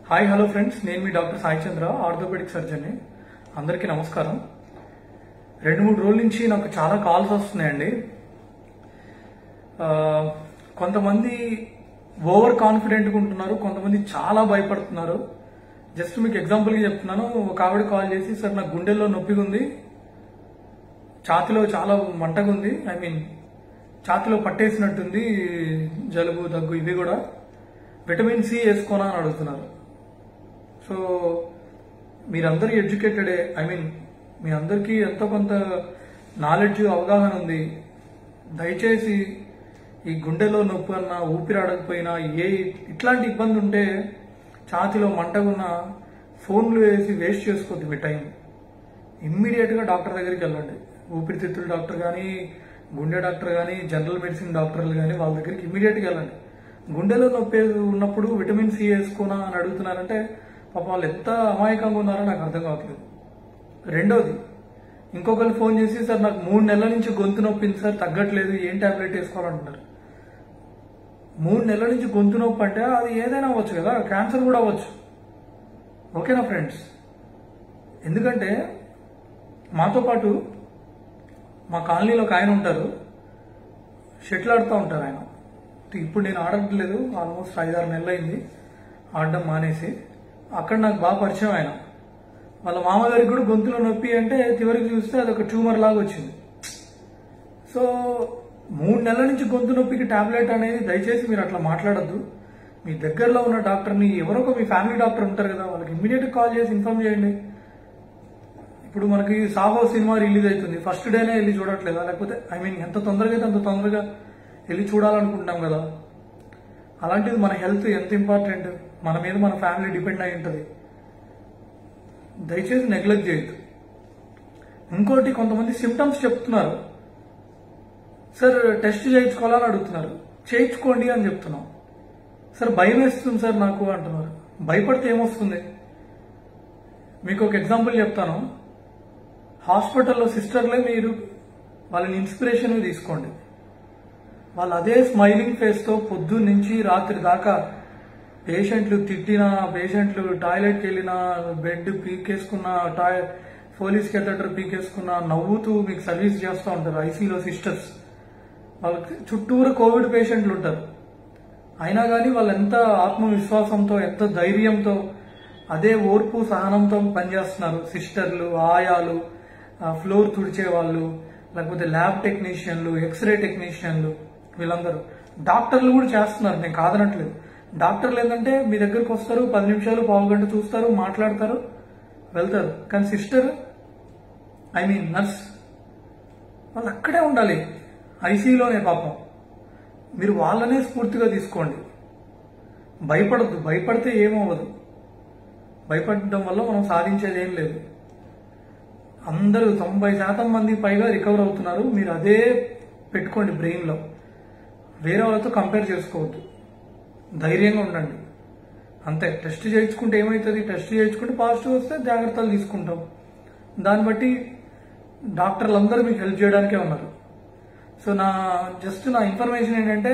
Hi hello friends, నేను మీ doctor Sai Chandra, orthopedic సర్జన్ని. అందరికీ నమస్కారం. 2-3 రోజుల నుంచి నాకు చాలా కాల్స్ వస్తున్నాయండి. కొంతమంది ఓవర్ కాన్ఫిడెంట్గా ఉంటున్నారు, కొంతమంది చాలా భయపడుతున్నారు. జస్ట్ మీకు ఎగ్జాంపుల్గా చెప్తున్నాను. ఒక ఆవిడ కాల్ చేసి, సార్ నాకు గుండెల్లో నొప్పిగా ఉంది, ఛాతిలో చాలా మంటగా ఉంది, ఛాతిలో పట్టేసినట్టుంది, జలుబు దగ్గు ఇవి కూడా, విటమిన్ సి వేసుకోనా అని అడుగుతున్నారు. సో మీరందరూ ఎడ్యుకేటెడే, మీ అందరికీ ఎంతో కొంత నాలెడ్జ్ అవగాహన ఉంది. దయచేసి ఈ గుండెలో నొప్పి అన్నా, ఊపిరి ఆడకపోయినా, ఇట్లాంటి ఇబ్బంది ఉంటే, ఛాతిలో మంటగున్నా ఫోన్లు వేసి వేస్ట్ చేసుకోవద్దు మీ టైం. ఇమ్మీడియట్గా డాక్టర్ దగ్గరికి వెళ్ళండి. ఊపిరితిత్తుల డాక్టర్ కానీ, గుండె డాక్టర్ కానీ, జనరల్ మెడిసిన్ డాక్టర్లు కానీ, వాళ్ళ దగ్గరికి ఇమ్మీడియట్గా వెళ్ళండి. గుండెలో నొప్పి ఉన్నప్పుడు విటమిన్ సి వేసుకోనా అని అడుగుతున్నారంటే పాపం వాళ్ళు ఎంత అమాయకంగా ఉన్నారో నాకు అర్థం కావట్లేదు. రెండోది, ఇంకొకరు ఫోన్ చేసి, సార్ నాకు 3 నెలల నుంచి గొంతు నొప్పింది సార్, తగ్గట్లేదు, ఏం టాబ్లెట్ వేసుకోవాలంటున్నారు. 3 నెలల నుంచి గొంతు నొప్పి అంటే అది ఏదైనా అవ్వచ్చు కదా, క్యాన్సర్ కూడా అవ్వచ్చు. ఓకేనా ఫ్రెండ్స్? ఎందుకంటే మాతో పాటు మా కాలనీలో ఒక ఆయన ఉంటారు, షటిల్ ఆడుతూ ఉంటారు ఆయన. ఇప్పుడు నేను ఆడట్లేదు, ఆల్మోస్ట్ 5-6 నెలలు అయింది ఆడడం మానేసి. అక్కడ నాకు బాగా పరిచయం ఆయన. వాళ్ళ మామగారికి కూడా గొంతులో నొప్పి అంటే చివరికి చూస్తే అదొక ట్యూమర్ లాగా వచ్చింది. సో 3 నెలల నుంచి గొంతు నొప్పికి టాబ్లెట్ అనేది దయచేసి మీరు అట్లా మాట్లాడద్దు. మీ దగ్గరలో ఉన్న డాక్టర్ని, ఎవరొక మీ ఫ్యామిలీ డాక్టర్ ఉంటారు కదా, వాళ్ళకి ఇమ్మీడియట్గా కాల్ చేసి ఇన్ఫార్మ్ చేయండి. ఇప్పుడు మనకి సాహో సినిమా రిలీజ్ అవుతుంది, ఫస్ట్ డేనే వెళ్ళి చూడట్లేదా? లేకపోతే ఎంత తొందరగా అయితే అంత తొందరగా వెళ్ళి చూడాలనుకుంటున్నాం కదా. అలాంటిది మన హెల్త్ ఎంత ఇంపార్టెంట్, మన మీద మన ఫ్యామిలీ డిపెండ్ అయి ఉంటుంది. దయచేసి నెగ్లెక్ట్ చేయొద్దు. ఇంకోటి, కొంతమంది సిమ్టమ్స్ చెప్తున్నారు, సార్ టెస్ట్ చేయించుకోవాలని అడుగుతున్నారు. చేయించుకోండి అని చెప్తున్నాం. సార్ భయం వేస్తుంది సార్ నాకు అంటున్నారు. భయపడితే ఏమొస్తుంది? మీకు ఒక ఎగ్జాంపుల్ చెప్తాను. హాస్పిటల్లో సిస్టర్లే మీరు వాళ్ళని ఇన్స్పిరేషన్ తీసుకోండి. వాళ్ళు అదే స్మైలింగ్ ఫేస్తో పొద్దున్న నుంచి రాత్రి దాకా పేషెంట్లు తిట్టినా, పేషెంట్లు టాయిలెట్కి వెళ్ళినా, బెడ్ పీకేసుకున్నా, పోలీస్ కెథెటర్ పీకేసుకున్నా నవ్వుతూ మీకు సర్వీస్ చేస్తూ ఉంటారు. ఐసీలో సిస్టర్స్, వాళ్ళకి చుట్టూరు కోవిడ్ పేషెంట్లు ఉంటారు. అయినా కానీ వాళ్ళు ఎంత ఆత్మవిశ్వాసంతో, ఎంత ధైర్యంతో, అదే ఓర్పు సహనంతో పనిచేస్తున్నారు. సిస్టర్లు, ఆయాలు, ఫ్లోర్ తుడిచే వాళ్ళు, లేకపోతే ల్యాబ్ టెక్నీషియన్లు, ఎక్స్రే టెక్నీషియన్లు, వీళ్ళందరూ. డాక్టర్లు కూడా చేస్తున్నారు, నేను కాదనట్లేదు. డాక్టర్లు ఏంటంటే మీ దగ్గరకు వస్తారు, 10 నిమిషాలు, పావు గంట చూస్తారు, మాట్లాడతారు, వెళ్తారు. కానీ సిస్టర్, నర్స్, వాళ్ళు అక్కడే ఉండాలి, ఐసీయూలోనే. పాపం మీరు వాళ్ళనే స్ఫూర్తిగా తీసుకోండి. భయపడద్దు. భయపడితే ఏమవ్వదు. భయపడడం వల్ల మనం సాధించేది ఏం లేదు. అందరూ 90% మంది పైగా రికవర్ అవుతున్నారు. మీరు అదే పెట్టుకోండి బ్రెయిన్లో. వేరే వాళ్ళతో కంపేర్ చేసుకోవద్దు. ధైర్యంగా ఉండండి అంతే. టెస్ట్ చేయించుకుంటే ఏమవుతుంది? టెస్ట్ చేయించుకుంటే పాజిటివ్ వస్తే జాగ్రత్తలు తీసుకుంటాం. దాన్ని బట్టి డాక్టర్లు అందరూ మీకు హెల్ప్ చేయడానికే ఉన్నారు. సో నా ఇన్ఫర్మేషన్ ఏంటంటే,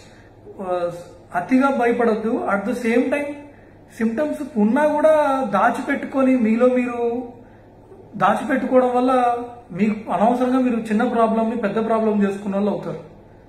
అతిగా భయపడద్దు. At the same time symptoms ఉన్నా కూడా దాచిపెట్టుకొని, మీలో మీరు దాచిపెట్టుకోవడం వల్ల మీకు అనవసరంగా మీరు చిన్న ప్రాబ్లంని పెద్ద ప్రాబ్లం చేసుకున్న వాళ్ళు అవుతారు.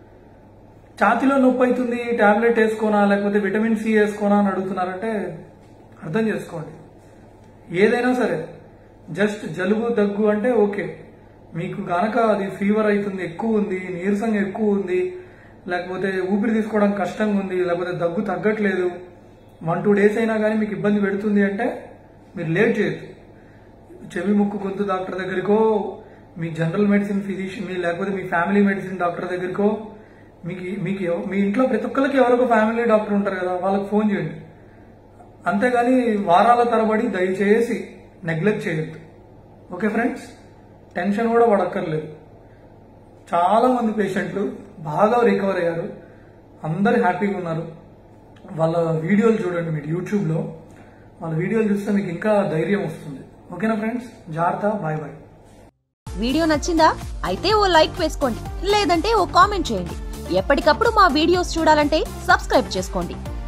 ఛాతీలో నొప్పి అవుతుంది, టాబ్లెట్ వేసుకోనా, లేకపోతే విటమిన్ సి వేసుకోనా అని అడుగుతున్నారంటే అర్థం చేసుకోండి. ఏదైనా సరే, జస్ట్ జలుబు దగ్గు అంటే ఓకే. మీకు గనక అది ఫీవర్ అవుతుంది, ఎక్కువ ఉంది, నీరసంగా ఎక్కువ ఉంది, లేకపోతే ఊపిరి తీసుకోవడం కష్టంగా ఉంది, లేకపోతే దగ్గు తగ్గట్లేదు, 1-2 డేస్ అయినా కానీ మీకు ఇబ్బంది పెడుతుంది అంటే మీరు లేట్ చేయొద్దు. చెవి ముక్కు గొంతు డాక్టర్ దగ్గరికో, మీ జనరల్ మెడిసిన్ ఫిజిషియన్, లేకపోతే మీ ఫ్యామిలీ మెడిసిన్ డాక్టర్ దగ్గరికో, మీకు మీ ఇంట్లో ప్రతి ఒక్కరికి ఎవరొక ఫ్యామిలీ డాక్టర్ ఉంటారు కదా, వాళ్ళకి ఫోన్ చేయండి. అంతేగాని వారాల తరబడి దయచేసి నెగ్లెక్ట్ చేయొద్దు. Okay friends? టెన్షన్ కూడా పడక్కర్లేదు. చాలా మంది పేషెంట్లు బాగా రికవర్ అయ్యారు, అందరు హ్యాపీగా ఉన్నారు. వాళ్ళ వీడియోలు చూడండి మీరు యూట్యూబ్లో. వాళ్ళ వీడియోలు చూస్తే మీకు ఇంకా ధైర్యం వస్తుంది. ఓకేనా ఫ్రెండ్స్? జాగ్రత్త. Bye bye. వీడియో నచ్చిందా? అయితే ఓ లైక్ వేసుకోండి, లేదంటే ఓ కామెంట్ చేయండి. ఎప్పటికప్పుడు మా వీడియోస్ చూడాలంటే సబ్స్క్రైబ్ చేసుకోండి.